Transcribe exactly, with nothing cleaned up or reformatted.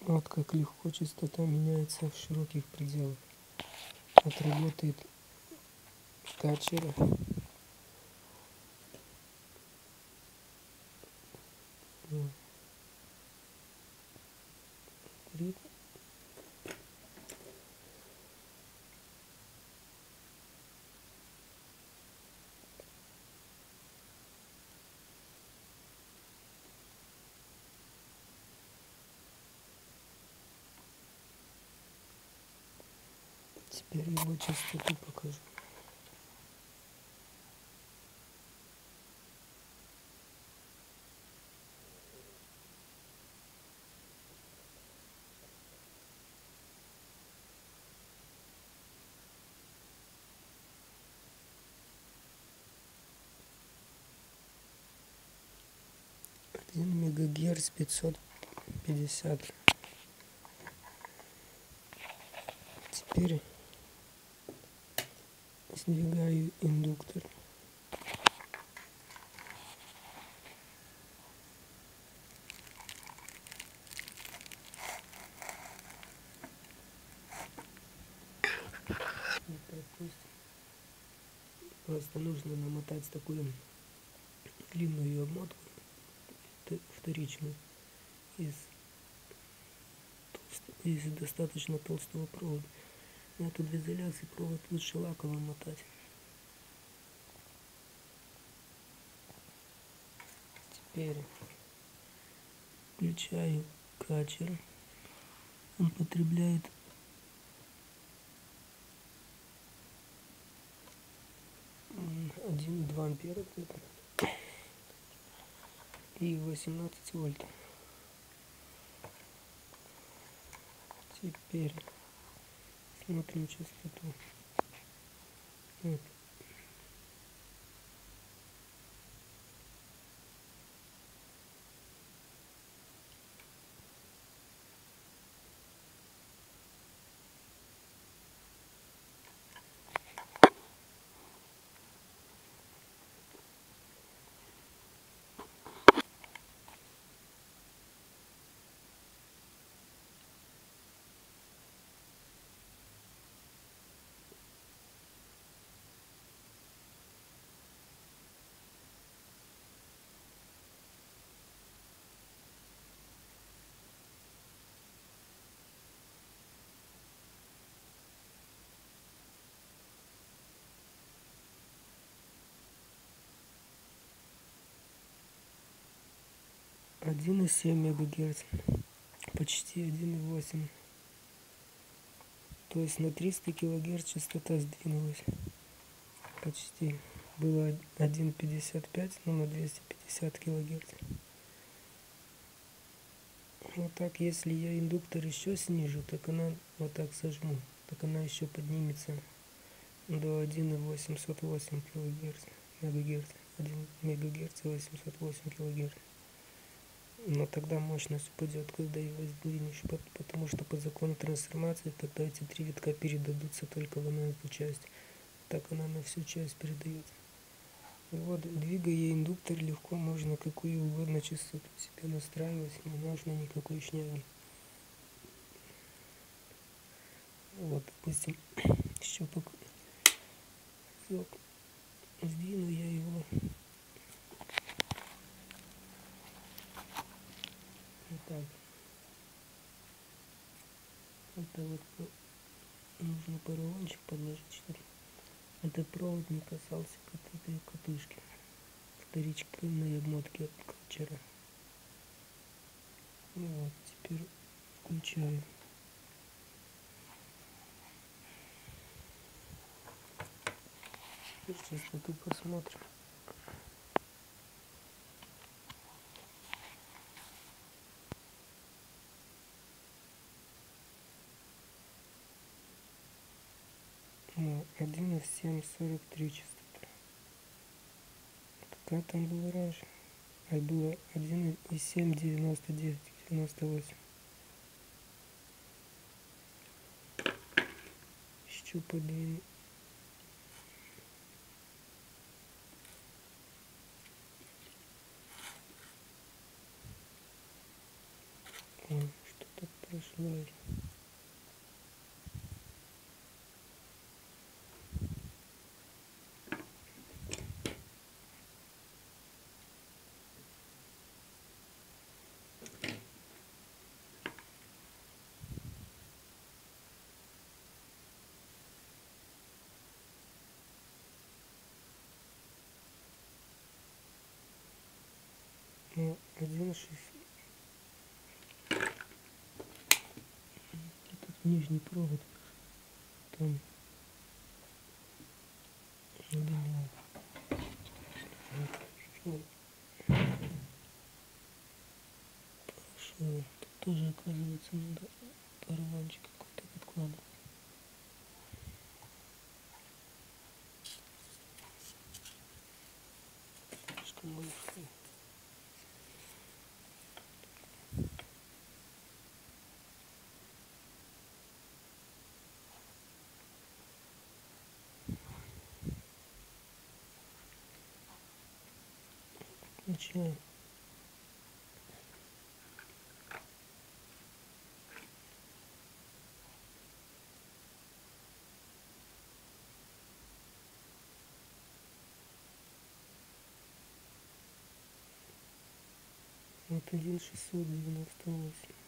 Вот как легко частота меняется в широких пределах. Вот работает качера. Ритм. Теперь его частоту покажу. один мегагерц пятьсот пятьдесят. Теперь сдвигаю индуктор. Просто нужно намотать такую длинную обмотку вторичную из, из достаточно толстого провода. Но тут в изоляции провод лучше лаковым мотать. Теперь включаю качер. Он потребляет один и два ампера и восемнадцать вольт. Теперь смотрим частоту. Вот. один и семь мегагерц, почти один и восемь. То есть на триста килогерц частота сдвинулась. Почти. Было один пятьдесят пять, но на двести пятьдесят килогерц. Вот так, если я индуктор еще снижу, так она вот так сожму, так она еще поднимется до один и восемьсот восемь килогерц, мегагерц, один мегагерц и восемьсот восемь килогерц. Но тогда мощность упадет, когда его сдвинешь, потому что по закону трансформации тогда эти три витка передадутся только в эту часть. Так она на всю часть передается. И вот, двигая индуктор, легко можно какую угодно частоту себе настраивать, не нужно никакой шняги. Вот, допустим, еще пока сдвину я его. Вот так. Это вот нужно поролончик подложить, чтобы этот провод не касался этой катушки, вторичной обмотки от качера. И вот, теперь включаю. Теперь частоту посмотрим. один и семь сорок три частота. Какая там была раньше? А было один и семь девяносто девять девяносто восемь. Еще подвину. Ой, что-то прошлый раз. Ну, один шесть. Этот нижний провод там удалил. Хорошо. Тут тоже, оказывается, надо порванчик какой-то подкладывать. Слишком большой. Включаем. Вот один шестьсот девяносто восемь.